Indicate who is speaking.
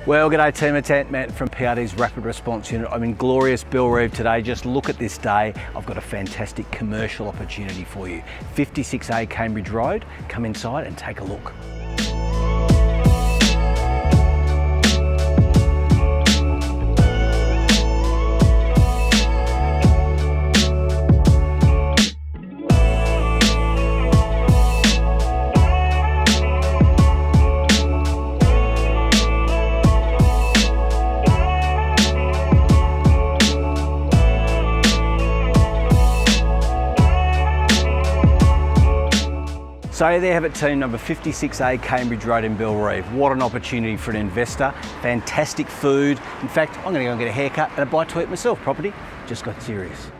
Speaker 1: Well, g'day team, it's Manton from PRD's Rapid Response Unit. I'm in glorious Bellerive today. Just look at this day. I've got a fantastic commercial opportunity for you. 56A Cambridge Road. Come inside and take a look. So there you have it, team, number 56A Cambridge Road in Bellerive. What an opportunity for an investor. Fantastic food. In fact, I'm going to go and get a haircut and a bite to eat myself. Property just got serious.